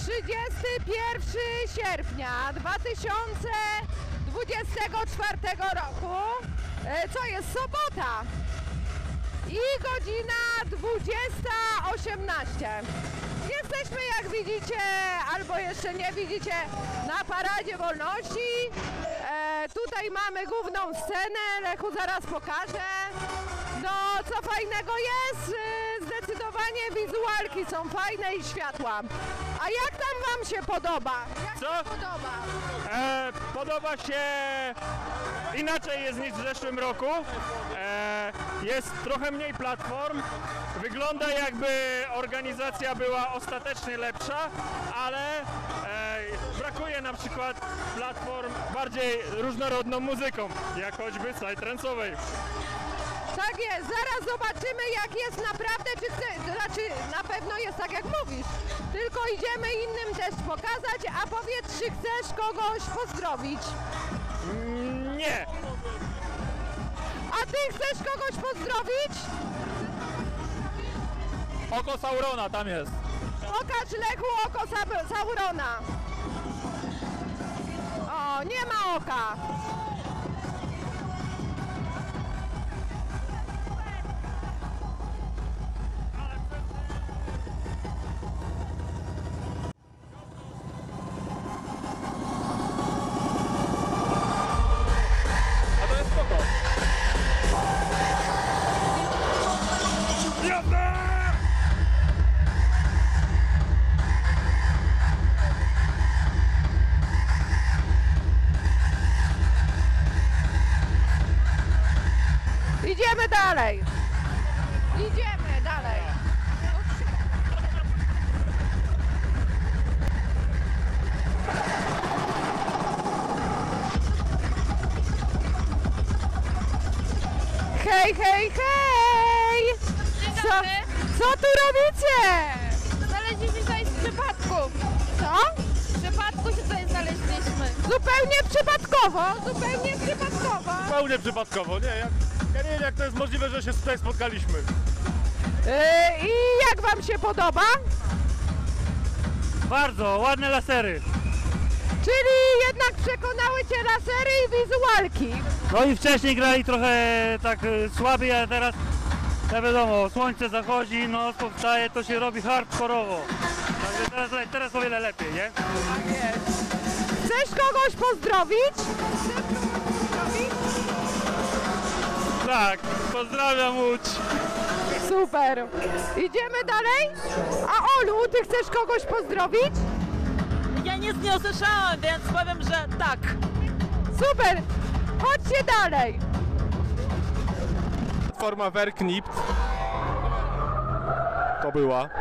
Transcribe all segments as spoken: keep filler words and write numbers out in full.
trzydziestego pierwszego sierpnia dwa tysiące dwudziestego czwartego roku, co jest sobota i godzina dwudziesta osiemnaście. Jesteśmy, jak widzicie, albo jeszcze nie widzicie, na Paradzie Wolności. E, tutaj mamy główną scenę, Lechu zaraz pokaże. No, co fajnego jest, zdecydowanie wizualki są fajne i światła. A jak tam wam się podoba? Jak Co? się podoba? E, podoba się, inaczej jest niż w zeszłym roku, e, jest trochę mniej platform, wygląda jakby organizacja była ostatecznie lepsza, ale e, brakuje na przykład platform bardziej różnorodną muzyką, jak choćby psytrance'owej. Tak jest, zaraz zobaczymy, jak jest naprawdę, czy chce, to znaczy na pewno jest tak, jak mówisz, tylko idziemy innym też pokazać, a powiedz, czy chcesz kogoś pozdrowić? Mm, nie. A ty chcesz kogoś pozdrowić? Oko Saurona tam jest. Pokaż, Lechu, oko Sa- Saurona. O, nie ma oka. Idziemy dalej. Idziemy dalej. Hej, hej, hej! Co, co tu robicie? Znaleźliśmy tutaj z przypadku. Co? W przypadku się tutaj znaleźliśmy. Zupełnie przypadkowo, zupełnie przypadkowo. Zupełnie przypadkowo, nie? Jak, ja nie wiem, jak to jest możliwe, że się tutaj spotkaliśmy. Yy, I jak wam się podoba? Bardzo, ładne lasery. Czyli jednak przekonały cię lasery i wizualki. No i wcześniej grali trochę tak e, słabiej, ale teraz, ja wiadomo, słońce zachodzi, no powstaje, to się robi hardkorowo. Także teraz, le- teraz o wiele lepiej, nie? Chcesz kogoś pozdrowić? Chcesz kogoś pozdrowić? Tak, pozdrawiam Łódź. Super. Idziemy dalej? A Olu, ty chcesz kogoś pozdrowić? Ja nic nie usłyszałem, więc powiem, że tak. Super. Chodźcie dalej. Platforma Verknipt to była.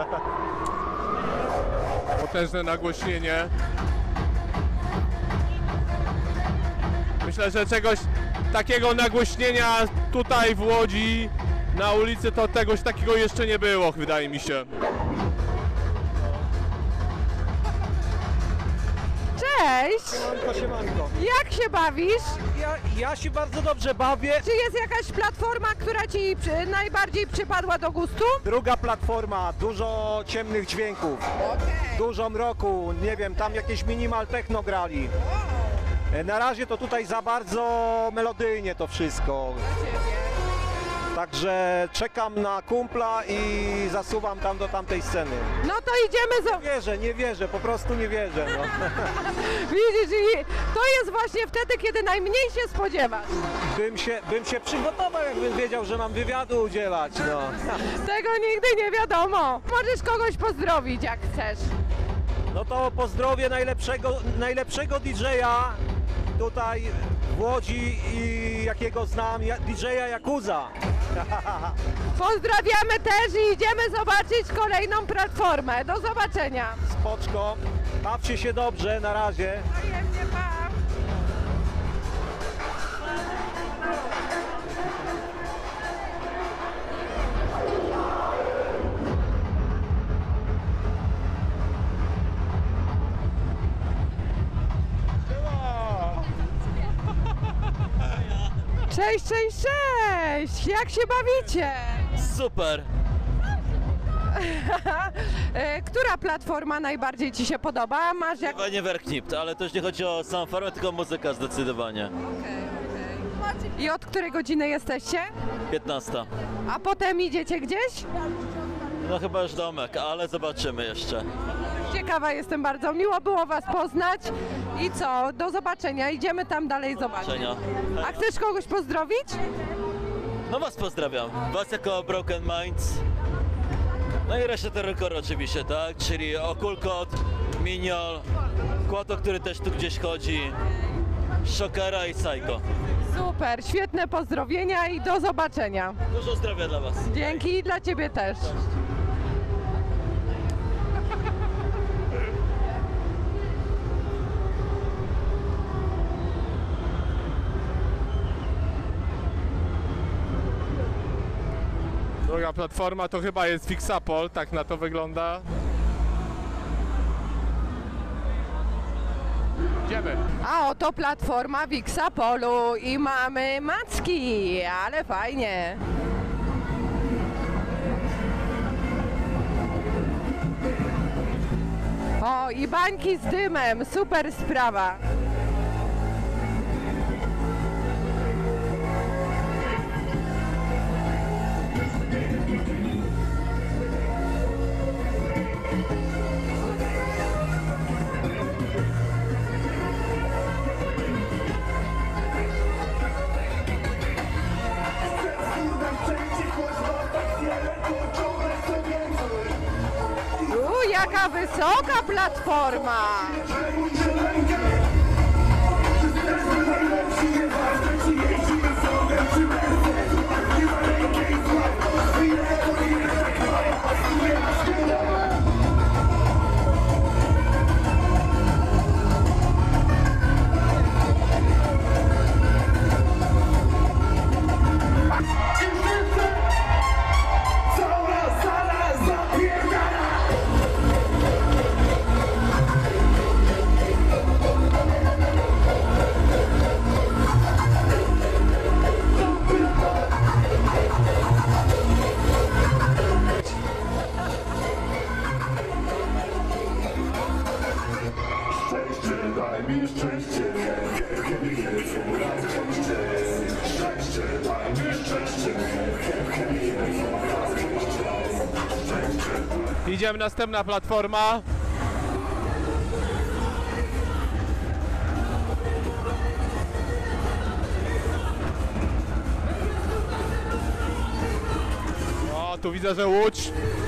Potężne nagłośnienie. Myślę, że czegoś takiego nagłośnienia tutaj w Łodzi na ulicy to czegoś takiego jeszcze nie było, wydaje mi się. Cześć. Siemanko, siemanko. Jak się bawisz? Ja, ja się bardzo dobrze bawię. Czy jest jakaś platforma, która ci przy, najbardziej przypadła do gustu? Druga platforma, dużo ciemnych dźwięków, dużo mroku, nie wiem, tam jakieś minimal techno grali. E, Na razie to tutaj za bardzo melodyjnie to wszystko. Także czekam na kumpla i zasuwam tam do tamtej sceny. No to idziemy za... Nie wierzę, nie wierzę, po prostu nie wierzę. No. Widzisz, i to jest właśnie wtedy, kiedy najmniej się spodziewasz. Bym, się, bym się przygotował, jakbym wiedział, że mam wywiadu udzielać. No. Tego nigdy nie wiadomo. Możesz kogoś pozdrowić, jak chcesz. No to pozdrowię najlepszego, najlepszego didżeja tutaj w Łodzi i jakiego znam, ja- didżeja Yakuza. Pozdrawiamy też i idziemy zobaczyć kolejną platformę. Do zobaczenia. Spoczko, bawcie się dobrze, na razie. Wzajemnie, pa. Cześć, cześć, cześć! Jak się bawicie? Super. E, Która platforma najbardziej Ci się podoba? Masz jak... Chyba nie Werknipt, ale to już nie chodzi o samą formę, tylko muzyka zdecydowanie. I od której godziny jesteście? piętnasta. A potem idziecie gdzieś? No chyba już domek, ale zobaczymy jeszcze. Ciekawa jestem bardzo. Miło było Was poznać. I co? Do zobaczenia. Idziemy tam dalej zobaczyć. Zobaczenia. A chcesz kogoś pozdrowić? No was pozdrawiam. Was jako Broken Minds. No i resztę terroru oczywiście, tak? Czyli Okulkot, Miniol, Kłoto, który też tu gdzieś chodzi, Szokera i Psycho. Super, świetne pozdrowienia i do zobaczenia. Dużo zdrowia dla was. Dzięki i dla Ciebie też. Druga platforma to chyba jest Fixapol, tak na to wygląda. Idziemy. A oto platforma Wixapolu i mamy macki, ale fajnie. O, i bańki z dymem, super sprawa. U, jaka wysoka platforma! Idziemy, następna platforma. O, tu widzę, że Łódź.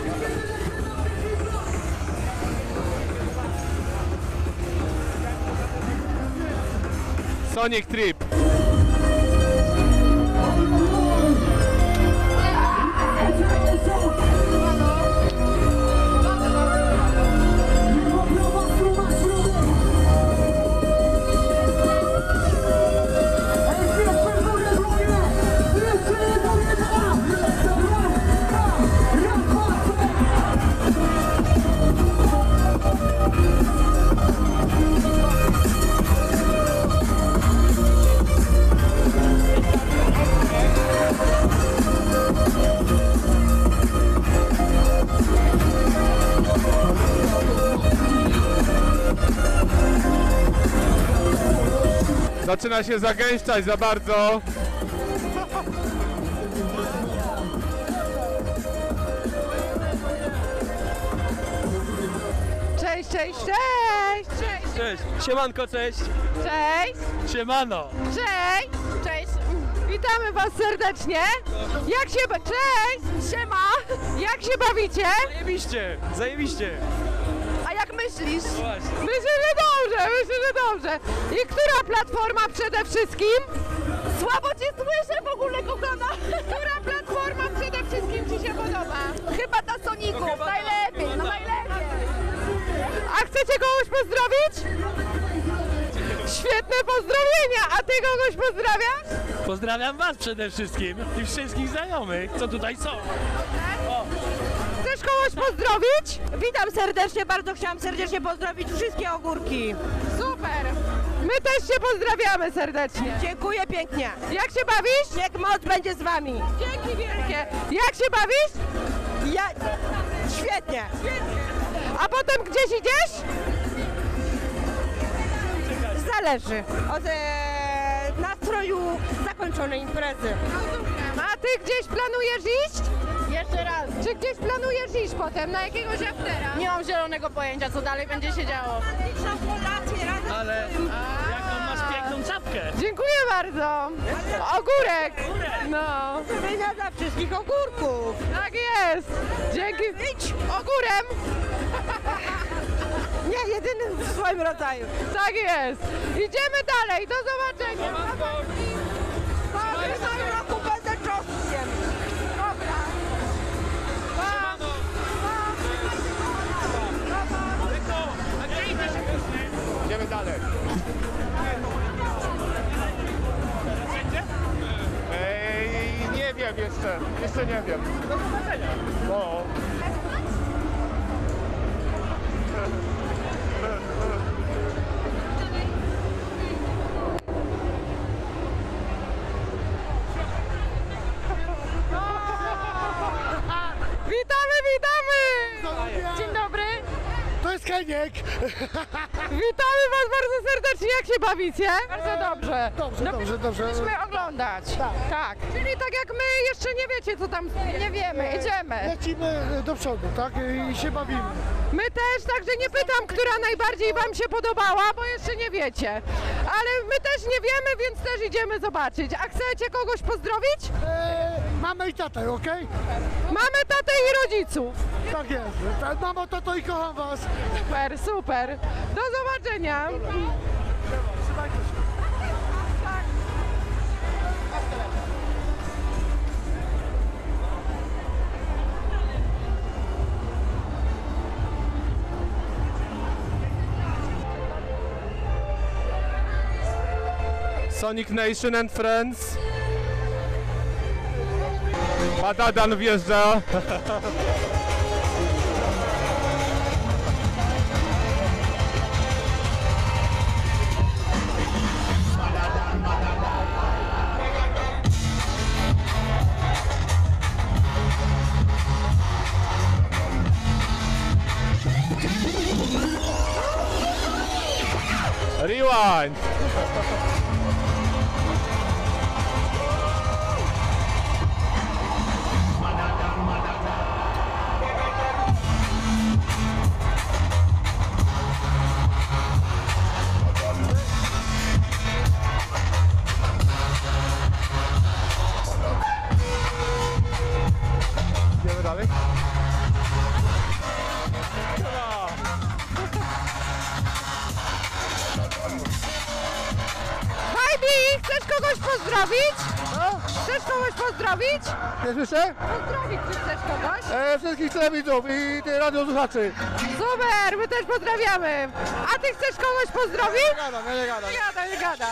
Sonic Trip. Zaczyna się zagęszczać za bardzo. Cześć, cześć, cześć! Cześć! Cześć, siemanko, cześć. Cześć! Siemano. Cześć! Cześć! Witamy Was serdecznie! Jak się... ba- Cześć! Siema! Jak się bawicie? Zajebiście, zajebiście. A jak myślisz? No właśnie. Myślę, że dobrze, myślę, że dobrze. I która platforma przede wszystkim? Słabo Cię słyszę w ogóle, kochana. Która platforma przede wszystkim Ci się podoba? Chyba ta Soników, chyba ta, najlepiej, chyba no ta. najlepiej. A chcecie kogoś pozdrowić? Świetne pozdrowienia, a Ty kogoś pozdrawiasz? Pozdrawiam was przede wszystkim i wszystkich znajomych, co tutaj są. Chcesz kogoś pozdrowić? Witam serdecznie, bardzo chciałam serdecznie pozdrowić wszystkie ogórki. Super! My też Cię pozdrawiamy serdecznie. Dziękuję pięknie. Jak się bawisz? Niech moc będzie z wami. Dzięki wielkie. Jak się bawisz? Ja... Świetnie. A potem gdzieś idziesz? Zależy od e, nastroju zakończonej imprezy. A ty gdzieś planujesz iść? Jeszcze raz. Czy gdzieś planujesz iść potem na jakiegoś aftera? Nie mam zielonego pojęcia, co dalej będzie się działo. Ale jaką masz piękną czapkę. Dziękuję bardzo. Ogórek. No. Wymiana dla wszystkich ogórków. Tak jest. Dzięki. Idź ogórem. Nie, jedynym w swoim rodzaju. Tak jest. Idziemy dalej. Do zobaczenia. W tym roku będę czosnkiem. Dobra. Pa. A gdzie idziesz? Idziemy dalej. Ej, nie wiem jeszcze, jeszcze nie wiem. Do zobaczenia. No. Witamy, witamy. Dzień dobry. To jest Heniek. Witamy was bardzo serdecznie. Jak się bawicie? Bardzo dobrze. Dobrze, dobrze, dobrze. Musimy oglądać. Tak. tak. Czyli tak jak my jeszcze nie wiecie co tam. Nie wiemy. Idziemy. Lecimy do przodu, tak? I się bawimy. My też, także nie pytam, która najbardziej wam się podobała, bo jeszcze nie wiecie. Ale my też nie wiemy, więc też idziemy zobaczyć. A chcecie kogoś pozdrowić? Eee, mamy i tatę, okej? Mamy tatę i rodziców. Tak jest. Tak, mamo, tato i kocham was. Super, super. Do zobaczenia. Trzymajcie się. Sonic Nation and Friends. Badadan wjeżdża. Rewind. Idziemy dalej. Heidi, chcesz kogoś pozdrowić? Chcesz kogoś pozdrowić? Nie słyszę? Pozdrowić, czy chcesz kogoś? E, wszystkich telewizów i radiosłuchaczy. Super, my też pozdrawiamy. A ty chcesz kogoś pozdrowić? Nie gadam, ja nie gadam. Nie gada, nie gada.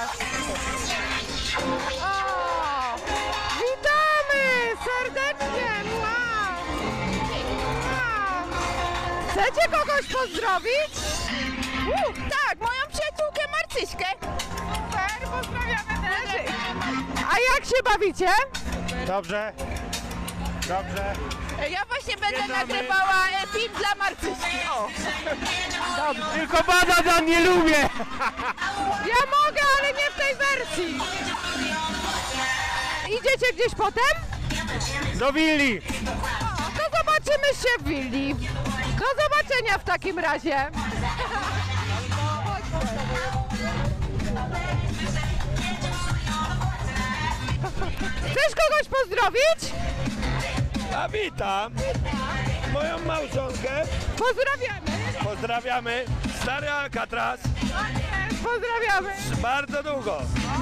O, witamy serdecznie. Wow. Wow. Chcecie kogoś pozdrowić? Uh, tak, moją przyjaciółkę Marcyśkę. Super, pozdrawiamy też. A jak się bawicie? Dobrze. Dobrze. Ja właśnie będę nagrywała e, film dla Marcyśki. O. Dobrze. Tylko Badadan nie lubię. Ja mogę, ale nie w tej wersji. Idziecie gdzieś potem? Do willi. To zobaczymy się w willi. Do zobaczenia w takim razie. Chcesz kogoś pozdrowić? A witam moją małżonkę. Pozdrawiamy. Pozdrawiamy. Stary Alcatraz. Pozdrawiamy. Bardzo długo.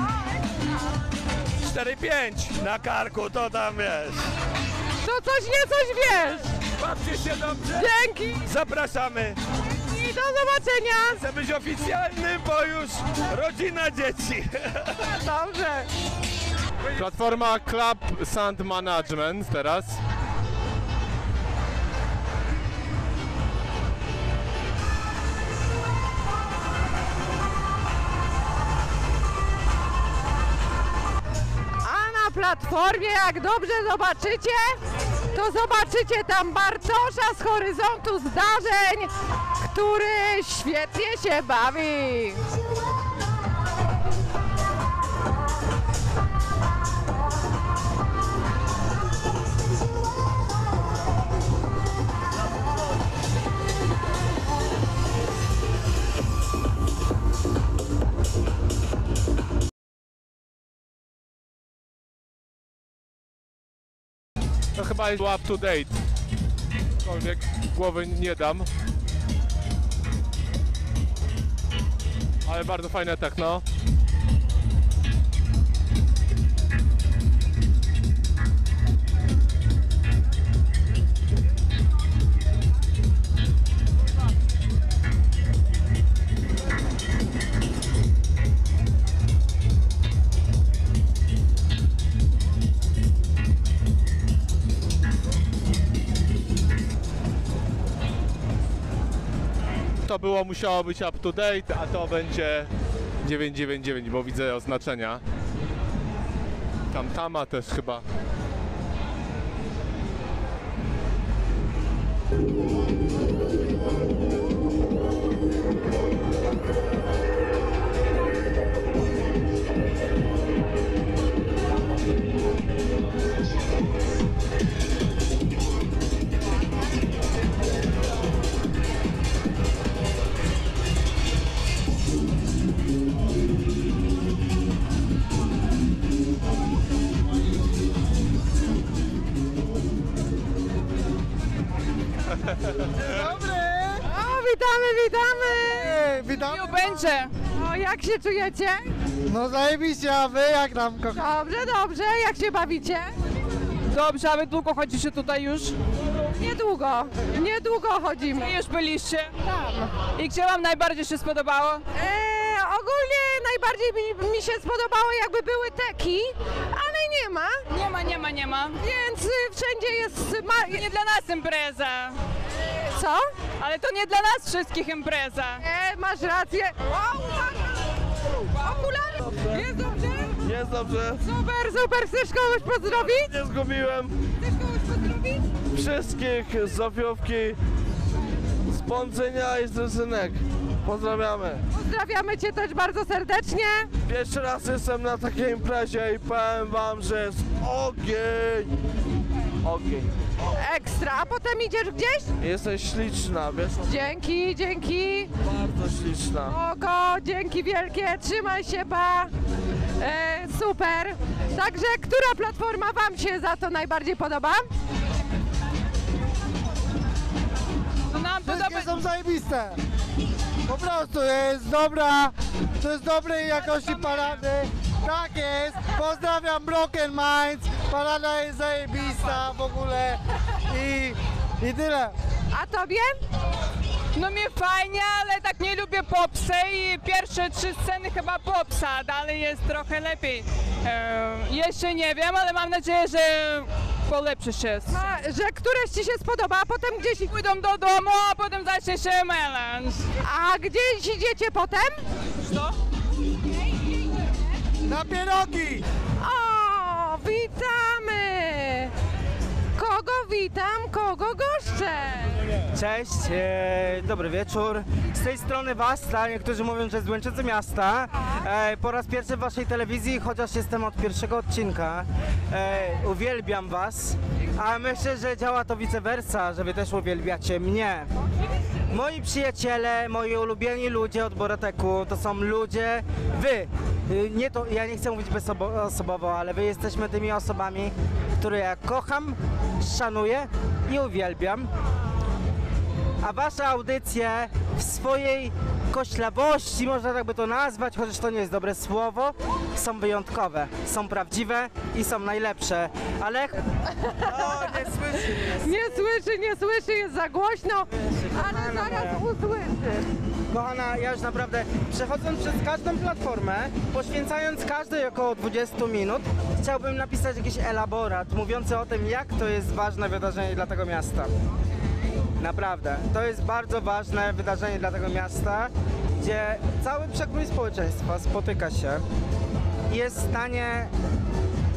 cztery pięć na karku, to tam wiesz. To coś nie coś wiesz. Bawcie się dobrze. Dzięki. Zapraszamy. I do zobaczenia. Chcę być oficjalny, bo już rodzina dzieci. Dobrze. Platforma Club Sound Management teraz. A na platformie, jak dobrze zobaczycie, to zobaczycie tam Bartosza z Horyzontu Zdarzeń, który świetnie się bawi. To chyba jest up to date. Aczkolwiek głowy nie dam. Ale bardzo fajne techno. To było, musiało być up to date, a to będzie dziewięćset dziewięćdziesiąt dziewięć, bo widzę oznaczenia. Tam Tama też chyba. Dobry! O, witamy, witamy! Ej, witam. Miło będzie! O, jak się czujecie? No zajebiście, a wy jak nam kocha? Dobrze, dobrze, jak się bawicie? Dobrze, a wy długo chodzicie tutaj już? Niedługo, niedługo chodzimy. Już byliście? Tam. I gdzie wam najbardziej się spodobało? Eee, ogólnie najbardziej mi, mi się spodobało, jakby były teki, ale nie ma, Nie ma, nie ma, nie ma. więc y, wszędzie jest... Ma... Nie dla nas impreza. Co? Ale to nie dla nas wszystkich impreza. Nie, masz rację. O, uwaga! Okulary! Jest dobrze? Jest dobrze. Super, super, chcesz kogoś pozdrowić? Nie zgubiłem Chcesz kogoś pozdrowić? wszystkich z Zofiówki, z Pądzenia i z Ryzynek. Pozdrawiamy. Pozdrawiamy Cię też bardzo serdecznie. Pierwszy raz jestem na takiej imprezie i powiem wam, że jest ogień. Ogień. Ekstra, a potem idziesz gdzieś? Jesteś śliczna, wiesz? Dzięki, dzięki. Bardzo śliczna. Oko, dzięki wielkie, trzymaj się, pa. E, super. Także, która platforma Wam się za to najbardziej podoba? No nam Wszystkie podoba... są zajebiste. Po prostu jest dobra, to jest dobrej jakości parady. Tak jest, pozdrawiam Broken Minds, parada jest zajebista w ogóle i, i tyle. A Tobie? No mi fajnie, ale tak nie lubię popsy i pierwsze trzy sceny chyba popsa, dalej jest trochę lepiej. E, jeszcze nie wiem, ale mam nadzieję, że polepszy się. A, że któreś Ci się spodoba, a potem gdzieś... Pójdą do domu, a potem zacznie się melanż. A gdzieś idziecie potem? Co? Na pierogi! O, witamy! Kogo witam, kogo goszczę? Cześć, e, dobry wieczór. Z tej strony Wasta, niektórzy mówią, że z Łęczycy Miasta. E, po raz pierwszy w waszej telewizji, chociaż jestem od pierwszego odcinka. E, uwielbiam was, a myślę, że działa to vice versa, że wy też uwielbiacie mnie. Moi przyjaciele, moi ulubieni ludzie od Borateku to są ludzie, wy, y, nie to, ja nie chcę mówić bezosobowo, ale wy jesteśmy tymi osobami, które ja kocham, szanuję i uwielbiam. A wasze audycje w swojej koślawości, można tak by to nazwać, chociaż to nie jest dobre słowo, są wyjątkowe, są prawdziwe i są najlepsze. Ale... O, nie słyszy! Nie słyszy, nie słyszy, jest za głośno, ale zaraz usłyszy. Kochana, ja już naprawdę, przechodząc przez każdą platformę, poświęcając każdej około dwadzieścia minut, chciałbym napisać jakiś elaborat mówiący o tym, jak to jest ważne wydarzenie dla tego miasta. Naprawdę, to jest bardzo ważne wydarzenie dla tego miasta, gdzie cały przekrój społeczeństwa spotyka się i jest w stanie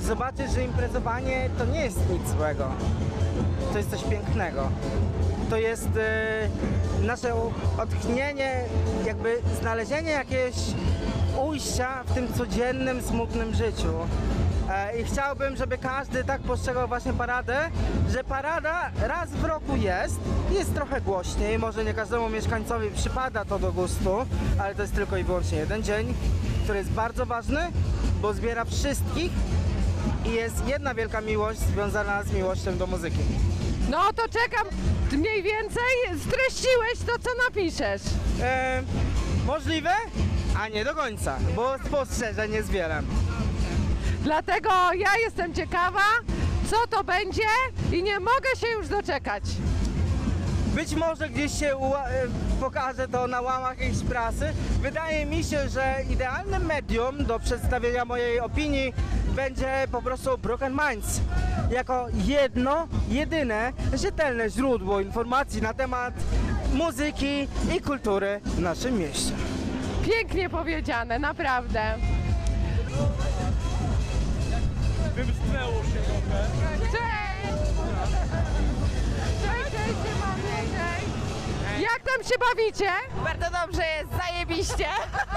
zobaczyć, że imprezowanie to nie jest nic złego. To jest coś pięknego. To jest e, nasze odtchnienie, jakby znalezienie jakiegoś ujścia w tym codziennym, smutnym życiu. E, I chciałbym, żeby każdy tak postrzegał właśnie paradę, że parada raz w roku jest, jest trochę głośniej, może nie każdemu mieszkańcowi przypada to do gustu, ale to jest tylko i wyłącznie jeden dzień, który jest bardzo ważny, bo zbiera wszystkich i jest jedna wielka miłość związana z miłością do muzyki. No to czekam, mniej więcej streściłeś to, co napiszesz. E, możliwe, a nie do końca, bo spostrzeżeń jest wiele. Dlatego ja jestem ciekawa, co to będzie i nie mogę się już doczekać. Być może gdzieś się uła- pokaże to na łamach jakiejś prasy. Wydaje mi się, że idealnym medium do przedstawienia mojej opinii będzie po prostu Broken Minds. Jako jedno, jedyne, rzetelne źródło informacji na temat muzyki i kultury w naszym mieście. Pięknie powiedziane, naprawdę. Wymknęło się trochę. Cześć! Cześć, cześć, siemanie, cześć. Jak tam się bawicie? Bardzo dobrze jest, zajebiście.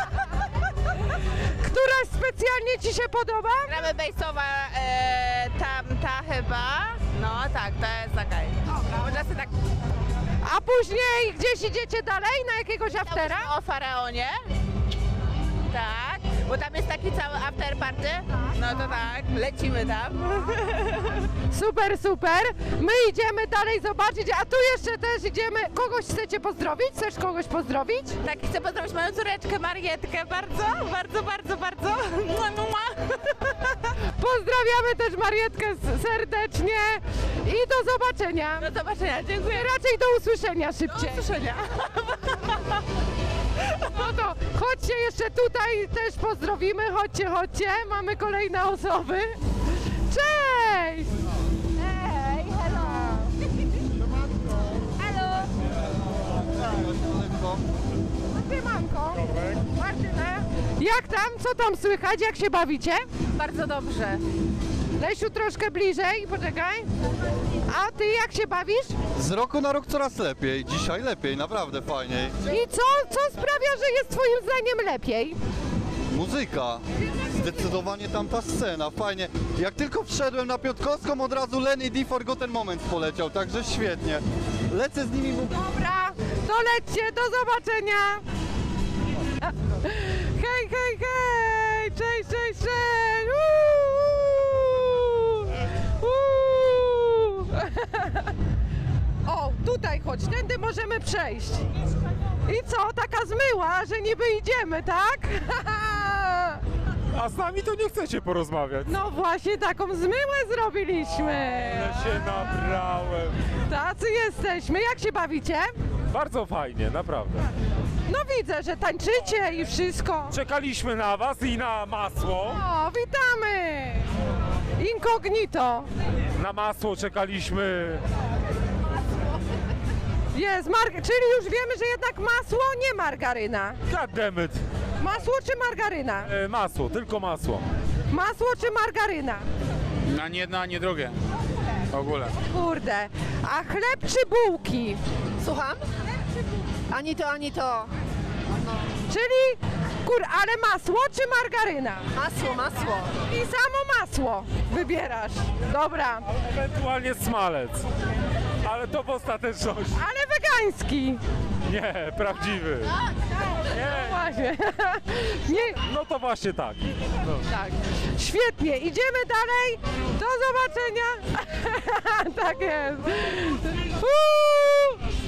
Któraś specjalnie ci się podoba? Gramy bejsowa, e, tamta chyba. No tak, to jest taka. Można sobie tak A później gdzieś idziecie dalej na jakiegoś aftera? o Faraonie. Tak, bo tam jest taki cały after party. No to tak, lecimy tam. Super, super. My idziemy dalej zobaczyć, a tu jeszcze też idziemy. Kogoś chcecie pozdrowić? Chcesz kogoś pozdrowić? Tak, chcę pozdrowić moją córeczkę Marietkę bardzo, bardzo, bardzo, bardzo. Mua, mua. Pozdrawiamy też Marietkę s- serdecznie i do zobaczenia. Do zobaczenia, dziękuję. Raczej do usłyszenia szybciej. Do usłyszenia. No to chodźcie jeszcze tutaj też pozdrowimy. Chodźcie, chodźcie. Mamy kolejne osoby. Cześć! Hej, hello. Hello. Siemanko. Martynę. Jak tam? Co tam słychać? Jak się bawicie? Bardzo dobrze. Lesiu, troszkę bliżej, poczekaj. A ty jak się bawisz? Z roku na rok coraz lepiej, dzisiaj lepiej, naprawdę fajniej. I co, co sprawia, że jest twoim zdaniem lepiej? Muzyka, zdecydowanie tamta scena, fajnie. Jak tylko wszedłem na Piotrkowską, od razu Len i The Forgotten Moments poleciał, także świetnie. Lecę z nimi... Dobra, to lećcie, do zobaczenia. Hej, hej, hej, cześć, cześć, cześć. Uuu, uuu. O, tutaj chodź, tędy możemy przejść. I co, taka zmyła, że niby idziemy, tak? A z nami to nie chcecie porozmawiać. No właśnie, taką zmyłę zrobiliśmy. Ja się nabrałem. Tacy jesteśmy, jak się bawicie? Bardzo fajnie, naprawdę. No widzę, że tańczycie i wszystko. Czekaliśmy na was i na masło. O, witamy! Incognito. Na masło czekaliśmy. Jest, mar- czyli już wiemy, że jednak masło, nie margaryna. God damn it. Masło czy margaryna? E, masło, tylko masło. Masło czy margaryna? Ani jedno, ani drugie. W ogóle. Kurde. A chleb czy bułki? Słucham? Ani to, ani to. Czyli, kur, ale masło czy margaryna? Masło, masło. I samo masło wybierasz. Dobra. Ewentualnie smalec. Ale to w ostateczności. Ale wegański. Nie, prawdziwy. Nie. No właśnie. Nie. No to właśnie tak. No. Tak. Świetnie, idziemy dalej. Do zobaczenia. Tak jest. Uuu.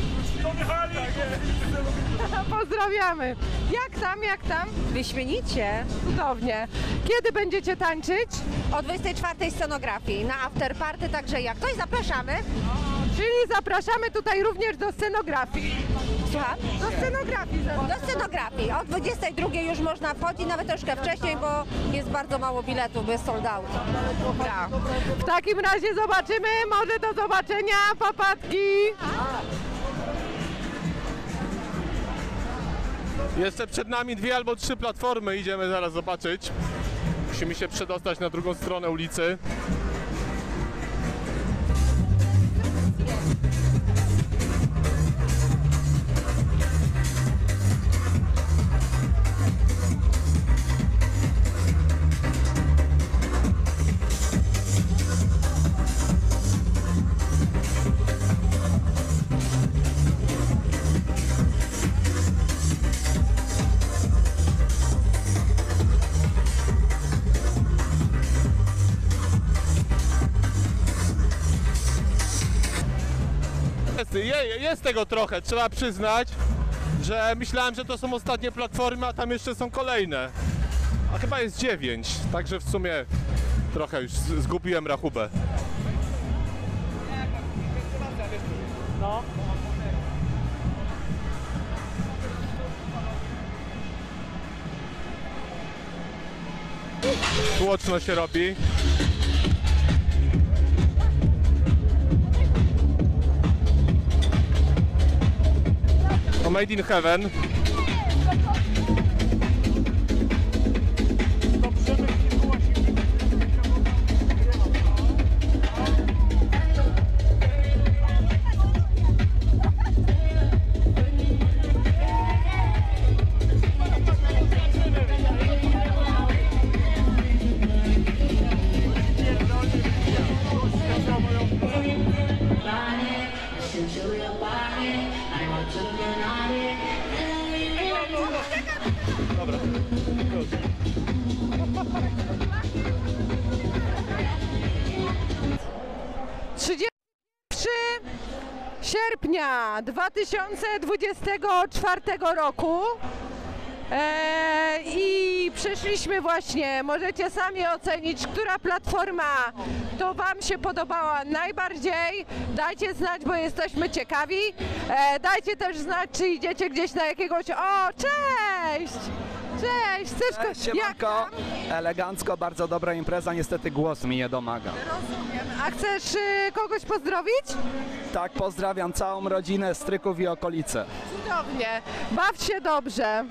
Pozdrawiamy. Jak tam, jak tam? Wyśmienicie. Cudownie. Kiedy będziecie tańczyć? O dwudziestej czwartej scenografii na afterparty, także jak ktoś zapraszamy. Czyli zapraszamy tutaj również do scenografii. Słucham? Do scenografii. Do scenografii. O dwudziestej drugiej już można wchodzić, nawet troszkę wcześniej, bo jest bardzo mało biletów, bo jest sold out. Dobra. W takim razie zobaczymy. Może do zobaczenia, papatki. Jeszcze przed nami dwie albo trzy platformy, idziemy zaraz zobaczyć. Musimy się przedostać na drugą stronę ulicy. Jest, je- jest tego trochę, trzeba przyznać, że myślałem, że to są ostatnie platformy, a tam jeszcze są kolejne. A chyba jest dziewięć, także w sumie trochę już z- zgubiłem rachubę. No. Tłoczno się robi. No, Made in Heaven. trzydziestego sierpnia dwa tysiące dwudziestego czwartego roku e, i przyszliśmy właśnie, możecie sami ocenić, która platforma to Wam się podobała najbardziej. Dajcie znać, bo jesteśmy ciekawi. E, dajcie też znać, czy idziecie gdzieś na jakiegoś... O, cześć! Cześć! Chcesz Cześć, siemanko. Elegancko, bardzo dobra impreza, niestety głos mi nie domaga. Rozumiem. A chcesz y, kogoś pozdrowić? Tak, pozdrawiam całą rodzinę Stryków i okolice. Cudownie. Baw się dobrze.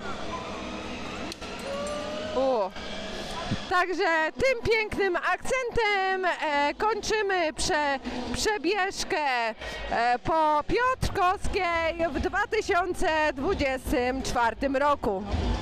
U. Także tym pięknym akcentem e, kończymy prze, przebieżkę e, po Piotrkowskiej w dwa tysiące dwudziestym czwartym roku.